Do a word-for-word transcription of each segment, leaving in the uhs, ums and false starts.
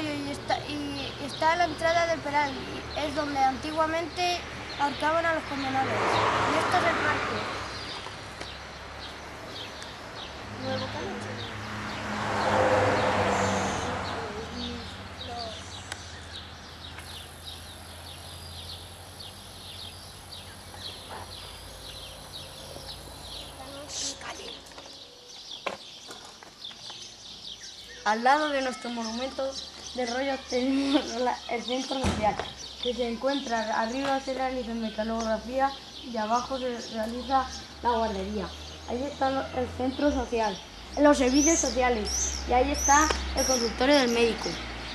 arroyo y está, y está a la entrada del Peral. Es donde antiguamente ahorcaban a los condenados. Y esto es el parque. Nuevo Canoche. Al lado de nuestro monumento de rollo tenemos el centro social, que se encuentra arriba se realiza mecanografía y abajo se realiza la guardería. Ahí está el centro social, los servicios sociales y ahí está el consultorio del médico.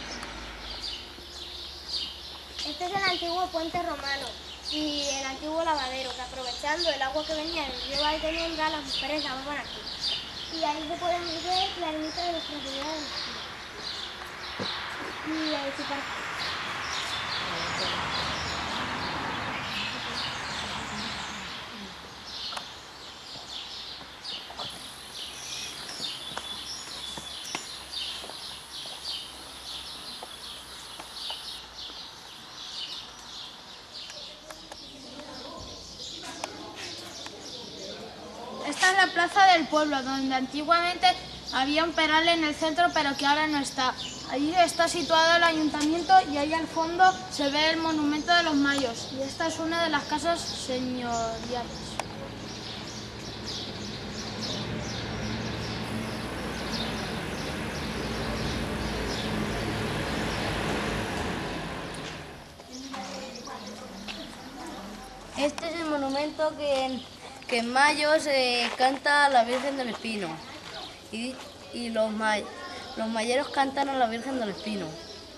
Este es el antiguo puente romano y el antiguo lavadero, que aprovechando el agua que venía del río Valteniembra, las mujeres lavaban aquí. Y ahí se pueden ver la ermita de Nuestra Señora de los Pinos. Y ahí su parque. Esta es la plaza del pueblo, donde antiguamente había un peral en el centro, pero que ahora no está. Allí está situado el ayuntamiento y ahí al fondo se ve el monumento de los mayos. Y esta es una de las casas señoriales. Este es el monumento que en, que en mayo se canta a la Virgen del Espino y, y los, may, los mayeros cantan a la Virgen del Espino.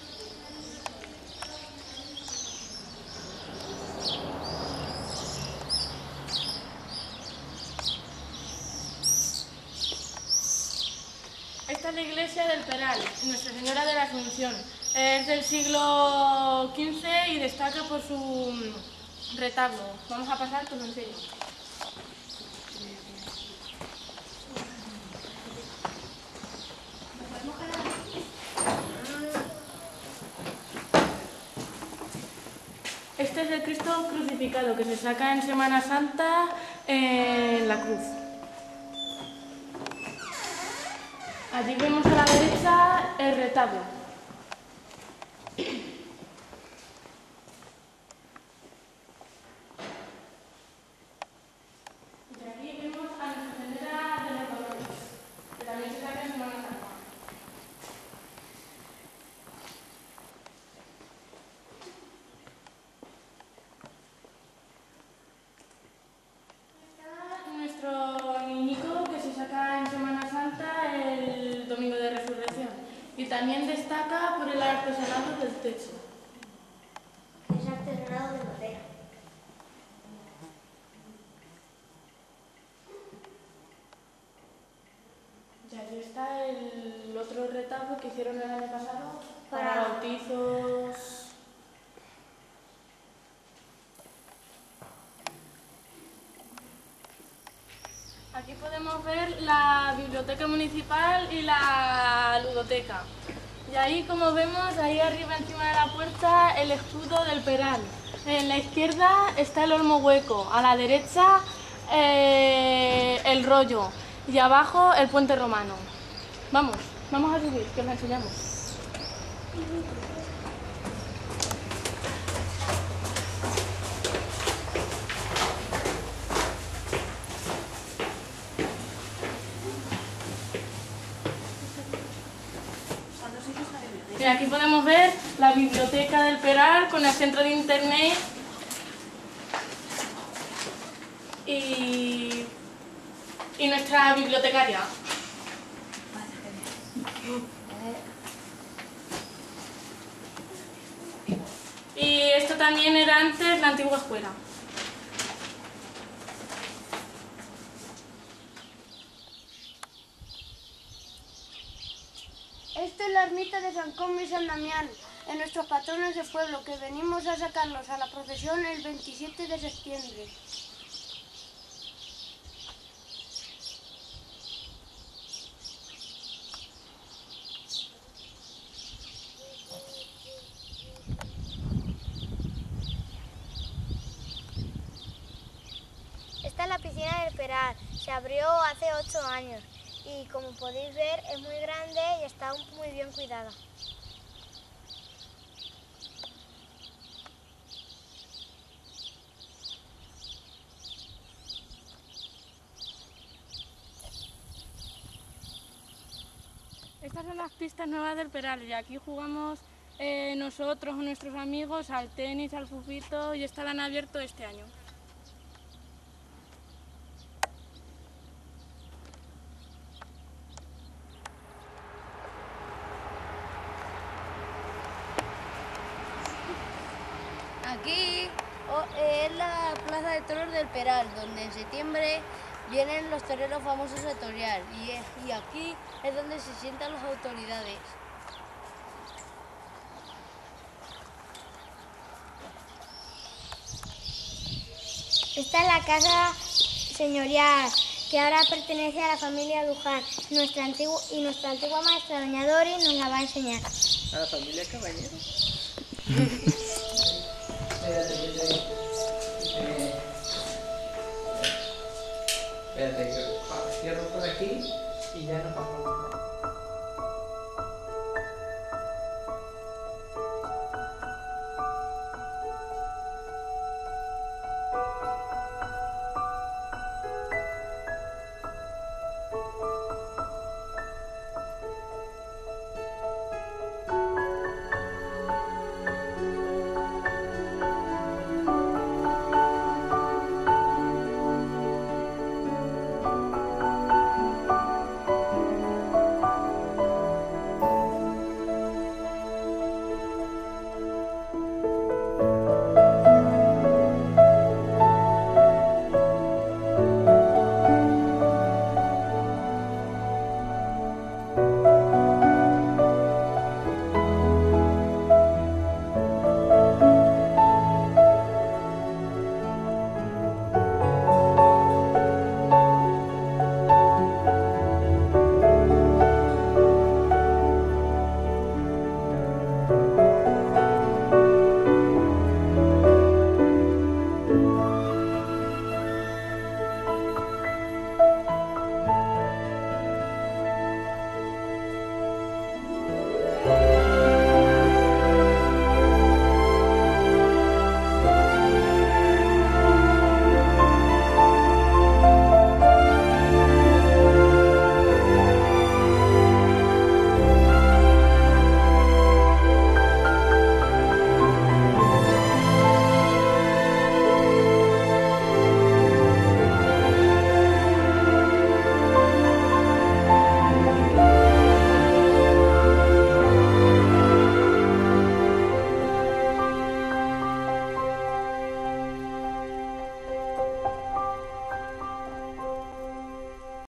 Esta es la iglesia del Peral, Nuestra Señora de la Asunción. Es del siglo quince y destaca por su retablo. Vamos a pasar, te lo enseño. Este es el Cristo crucificado que se saca en Semana Santa en la cruz. Allí vemos a la derecha el retablo. Y aquí vemos a Nuestra Señora de los Dolores, que también se saca en Semana Santa. Está nuestro niñico que se saca en Semana Santa el Domingo de Resurrección. Y también destaca por el artesanado del techo. Es artesanado de madera. Y allí está el otro retablo que hicieron el año pasado Para- para bautizos. Aquí podemos ver la biblioteca municipal y la ludoteca. Y ahí, como vemos, ahí arriba encima de la puerta, el escudo del Peral. En la izquierda está el olmo hueco, a la derecha eh, el rollo y abajo el puente romano. Vamos, vamos a subir, que os la enseñamos. Mira, aquí podemos ver la biblioteca del Peral con el centro de internet y, y nuestra bibliotecaria. Y esto también era antes la antigua escuela. Esta es la ermita de San Combe y San Damián, en nuestros patrones de pueblo, que venimos a sacarlos a la procesión el veintisiete de septiembre. Peral. Se abrió hace ocho años y como podéis ver es muy grande y está muy bien cuidada. Estas son las pistas nuevas del Peral y aquí jugamos eh, nosotros o nuestros amigos al tenis, al fufito y estarán abiertos este año. Aquí oh, es la plaza de toros del Peral, donde en septiembre vienen los toreros famosos a torear y, es- y aquí es donde se sientan las autoridades. Esta es la casa señorial que ahora pertenece a la familia Luján. Nuestra antigua, y nuestra antigua maestra, doña Dori, nos la va a enseñar. ¿A la familia Caballero?